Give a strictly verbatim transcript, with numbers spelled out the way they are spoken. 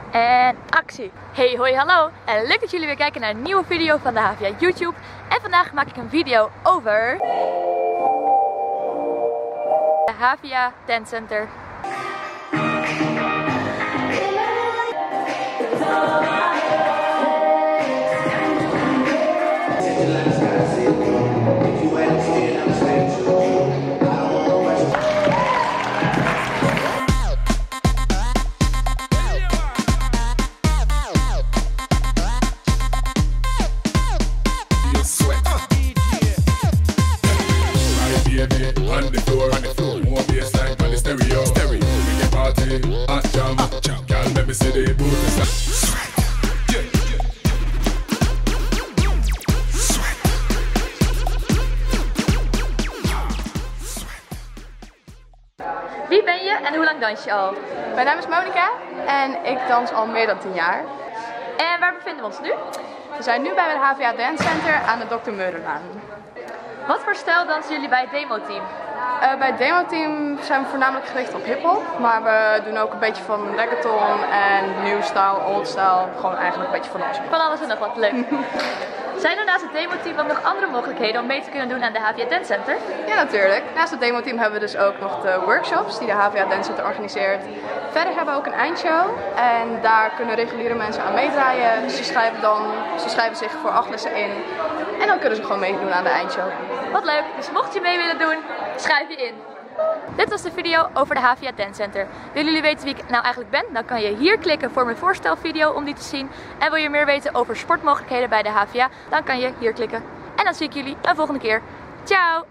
En actie! Hey, hoi, hallo! En leuk dat jullie weer kijken naar een nieuwe video van de H V A YouTube. En vandaag maak ik een video over de H V A Dance Center. On the floor, on the floor, more bassline on the stereo. Stereo, we get party, hot jam, hot jam. Girl, let me see the boot and stop. Sweat, sweat, sweat. Wie ben je en hoe lang dans je al? Mijn naam is Monica en ik dans al meer dan tien jaar. En waar bevinden we ons nu? We zijn nu bij het H V A Dance Center aan de dokter Meurenlaan. Wat voor stijl dansen jullie bij het demo-team? Uh, bij het demo-team zijn we voornamelijk gericht op hiphop, maar we doen ook een beetje van reggaeton en new style, old style, gewoon eigenlijk een beetje van alles. Van alles en nog wat, leuk. Zijn er naast het demo-team ook nog andere mogelijkheden om mee te kunnen doen aan de H V A Dance Center? Ja, natuurlijk. Naast het demo-team hebben we dus ook nog de workshops die de H V A Dance Center organiseert. Verder hebben we ook een eindshow en daar kunnen reguliere mensen aan meedraaien. Ze schrijven, dan, ze schrijven zich voor acht lessen in en dan kunnen ze gewoon meedoen aan de eindshow. Wat leuk, dus mocht je mee willen doen, schrijf je in. Dit was de video over de H V A Dance Center. Willen jullie weten wie ik nou eigenlijk ben? Dan kan je hier klikken voor mijn voorstelvideo om die te zien. En wil je meer weten over sportmogelijkheden bij de H V A? Dan kan je hier klikken. En dan zie ik jullie een volgende keer. Ciao!